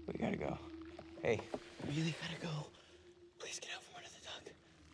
We gotta go. Hey. Really gotta go. Please get out from under the duck.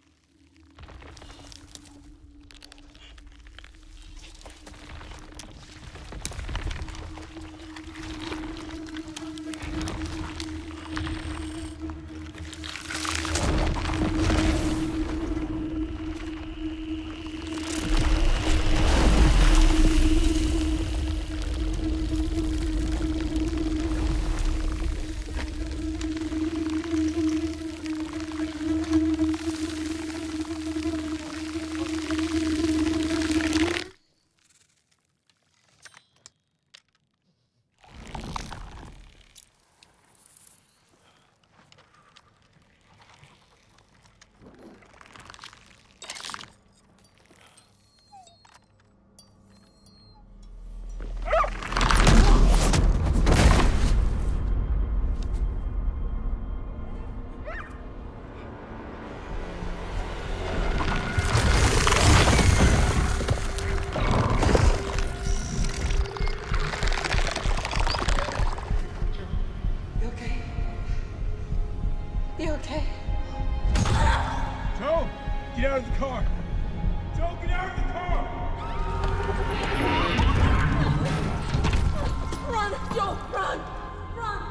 You okay? Joe, get out of the car. Joe, get out of the car. Run, Joe, run! Run!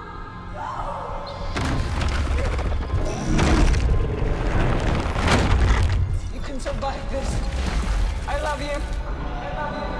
You can survive this. I love you. I love you.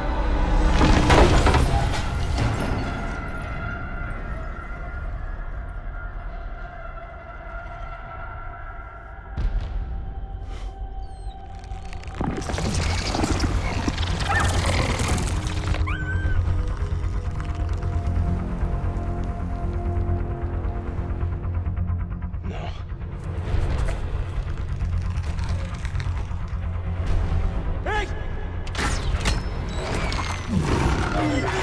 Hey!